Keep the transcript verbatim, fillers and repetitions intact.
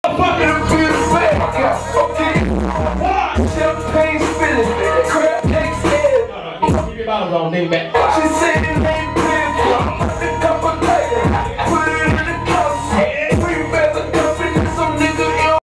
fucking feel back. Okay. Champagne spilling. Crab cakes head. Keep your bottles on, nigga back. She said it ain't been.